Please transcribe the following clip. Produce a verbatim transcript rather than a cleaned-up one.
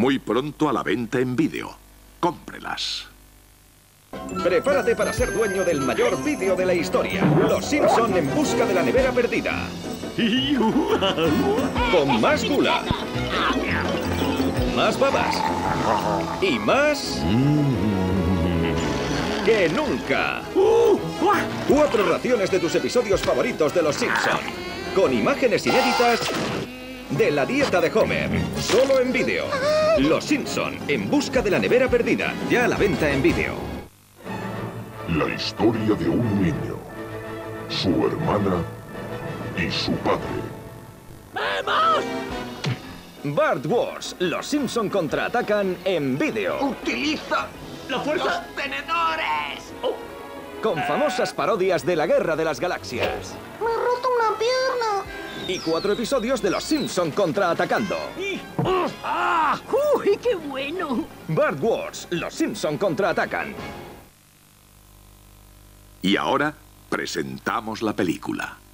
Muy pronto a la venta en vídeo. Cómprelas. Prepárate para ser dueño del mayor vídeo de la historia. Los Simpson en busca de la nevera perdida. Con más gula. Más babas. Y más... que nunca. Cuatro raciones de tus episodios favoritos de Los Simpson. Con imágenes inéditas de la dieta de Homer. Solo en vídeo. Los Simpson en busca de la nevera perdida. Ya a la venta en vídeo. La historia de un niño, su hermana y su padre. ¡Vamos! Bart Wars. Los Simpson contraatacan en vídeo. ¡Utiliza ¡La fuerza! los tenedores! Oh. Con famosas parodias de la Guerra de las Galaxias. ¡Me he roto una pierna! Y cuatro episodios de Los Simpson contraatacando. ¡Ah! ¡Uy, qué bueno! Bart Wars. Los Simpson contraatacan. Y ahora presentamos la película.